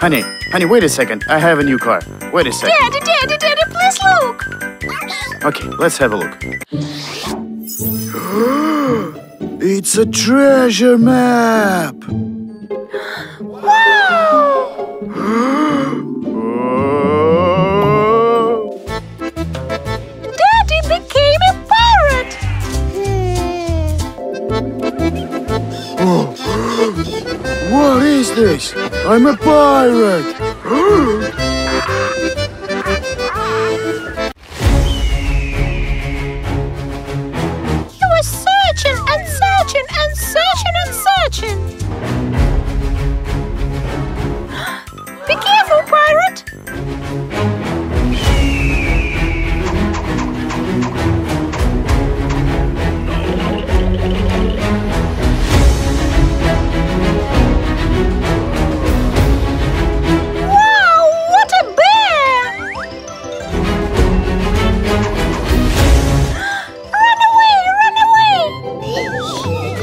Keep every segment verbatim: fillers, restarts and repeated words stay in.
Honey, honey, wait a second. I have a new car. Wait a second. Daddy, daddy, daddy, please look. Okay, let's have a look. It's a treasure map! Wow! Daddy became a pirate! Oh. What is this? I'm a pirate! You were searching and searching and searching and searching. Be careful, pirate! Wow, what a bear! Run away, run away!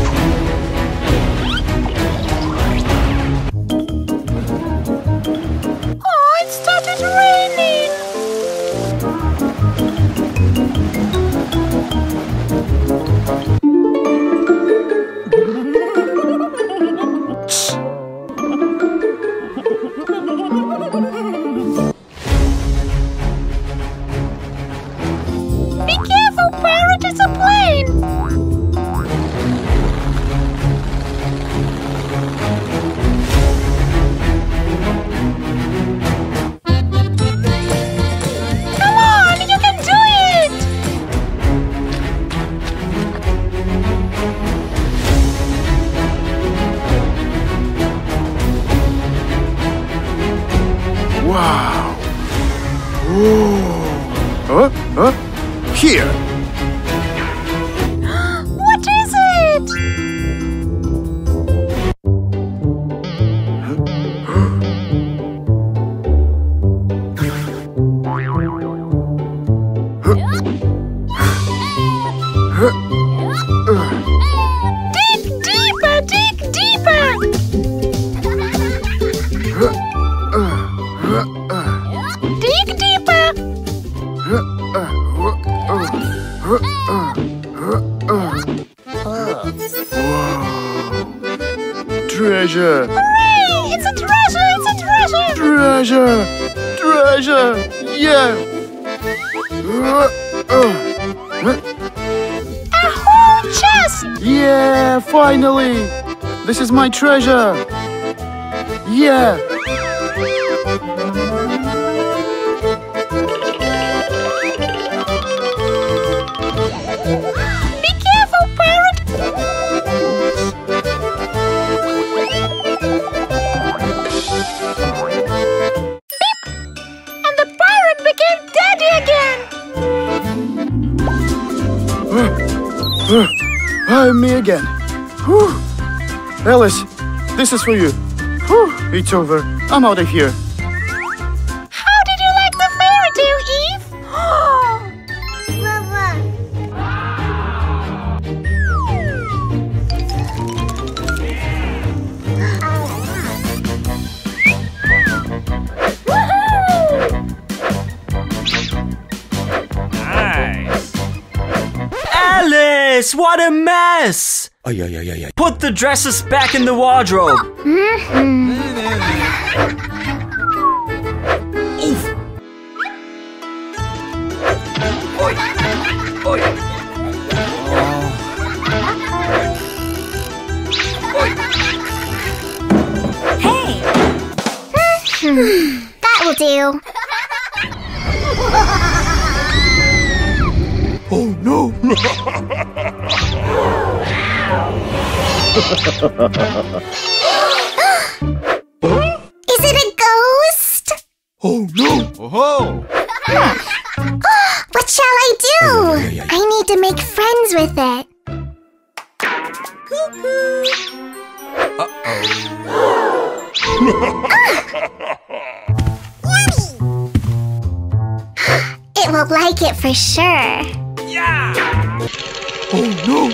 Oh, it started raining! Be careful, Parrot, it's a plane! Come on, you can do it! Wow! Whoa! Huh? Huh? Here! What is it? Dig deeper, dig deeper! Dig deeper! Treasure! Hooray! It's a treasure! It's a treasure! Treasure! Treasure! Yeah! A whole chest! Yeah! Finally! This is my treasure! Yeah! Be careful, Parrot! Beep! And the pirate became daddy again! I'm me again. Whew. Alice, this is for you. Whew. It's over. I'm out of here. How did you like the fairy tale, Eve? Nice. Alice, what a mess! Ay, ay, ay, ay, ay. Put the dresses back in the wardrobe. Oof. Oi. Oi. Oi. Hey! That will do. Oh no! Is it a ghost? Oh no! Oh. What shall I do? Ay, ay, ay. I need to make friends with it. It will like it for sure. Yeah. Oh no!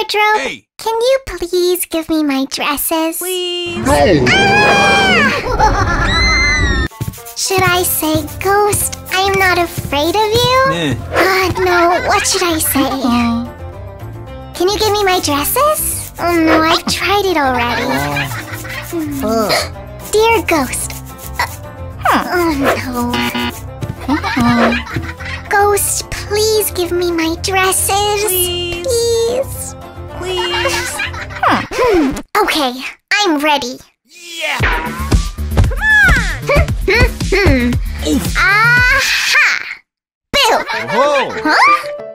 wardrobe, Hey. can you please give me my dresses? Please. Should I say, Ghost, I'm not afraid of you? Eh. Ah, no, what should I say? Can you give me my dresses? Oh no, I've tried it already. Dear Ghost. Uh, oh no. Ghost, please give me my dresses. Please. Please. Please. Hmm, okay, I'm ready. Yeah. Hmm, hmm, hmm. Aha! Boo! Oh. Huh?